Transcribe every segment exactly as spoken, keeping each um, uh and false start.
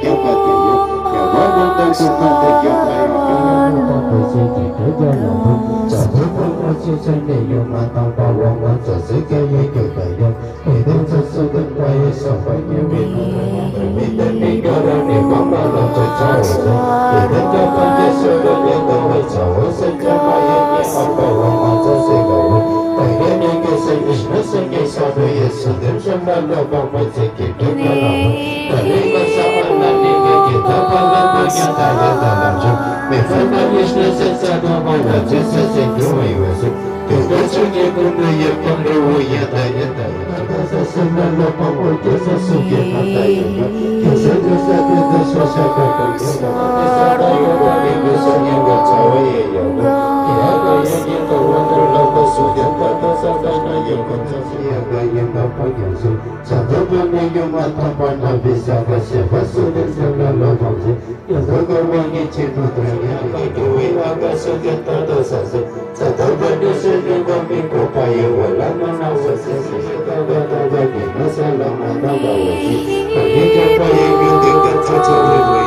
kiêu mà thì yêu nhà vợ con ta cũng mà thì kiêu mà yêu con tôi sẽ chỉ tới cho lòng thương chờ tới con tôi sẽ sinh để yêu mà tao bảo quan quan chờ sẽ cái yêu kiêu tại yêu để đến cho sự đến quay sau phải yêu vì nó vì đến đi có đâu để bóng bao lâu cho cháu để đến cho con sẽ sửa được để tôi phải cháu sẽ cho mai yêu nhé ông bảo quan quan cho sẽ cầu tại đến những cái sinh ý nó sinh cái sau đó yêu sự đến trong đó lâu bao mới sẽ kịp được nó lòng tại đây con sao anh là đi cái kịp đó bao lâu bao nhiêu ta yêu ta làm chung mình phải nói yêu nó sẽ ra đó bao giờ chứ sẽ sẽ cứu mình về sự từ đó chúng ta cũng được yêu con lưu yêu ta yêu ta ta sẽ sinh ra lâu bao nhiêu chứ sẽ sự kiện mà ta yêu thì sẽ được sẽ được sẽ sẽ sẽ có cái yêu nó sẽ ta yêu qua đi cứ sẽ yêu cái cháu ấy yêu nó thì ai có yêu yêu cầu quan trọng lâu có sự kiện ta ta sẽ ta nói yêu con sẽ yêu cái yêu nó có nhiều sự chẳng có bao nhiêu yêu mà ta quan là vì sao cái sẽ phát sự đến sẽ là lâu bao nhiêu yêu có có bao nhiêu chuyện mà ta yêu cái điều ấy là cái sự kiện ta ta sẽ sẽ sẽ ta bao nhiêu sự kiện có mình có phải yêu và làm nó nào sẽ sẽ sẽ ta ta ta ta thì nó sẽ làm mà ta bảo là gì phải biết cho phải yêu yêu cái cái cho cho người người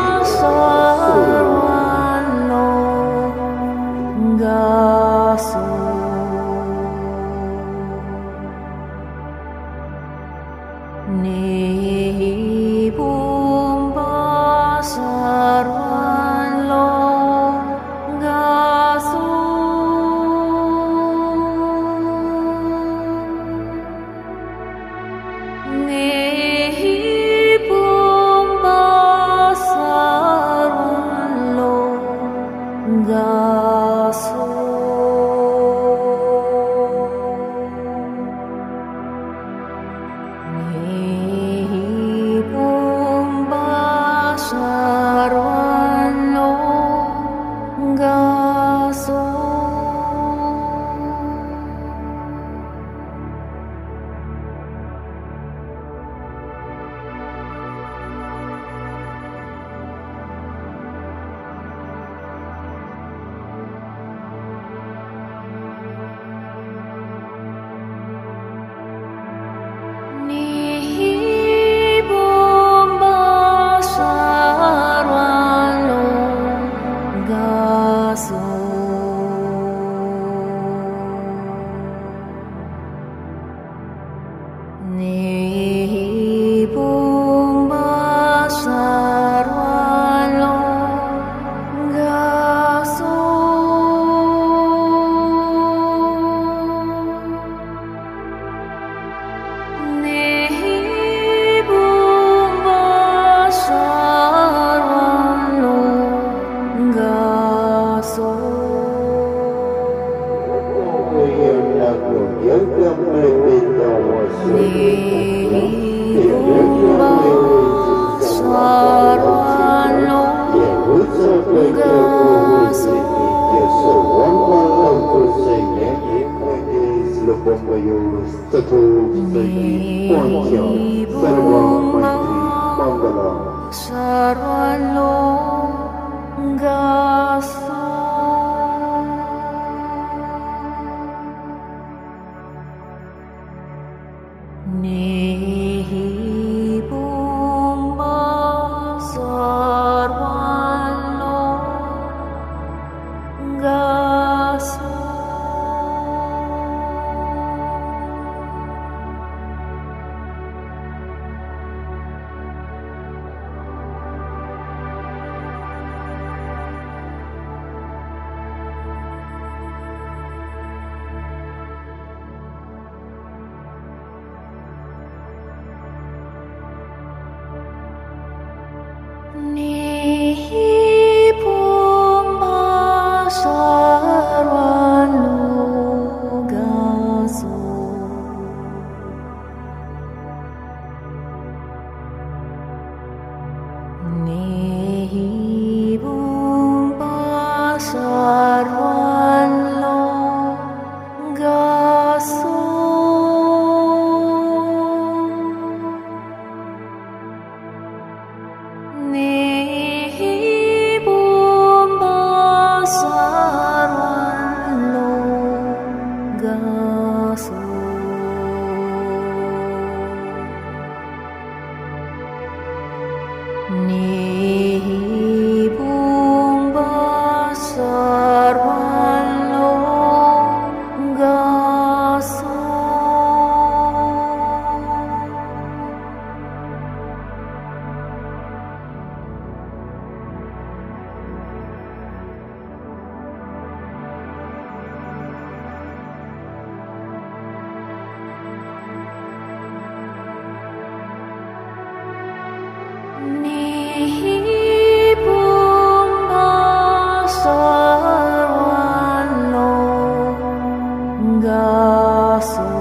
Ni bumba sarwan lo gasu Ni bumba sarwan lo gasu Ni bumba sarwan lo gaso Ni bumba sarwan lo gaso Sarwan lo gaso Ni bumba sarwan lo gaso Ni bumba sarwan lo gaso Ni bumba sarwan lo gaso Ni bumba sarwan lo gaso Ni Gaso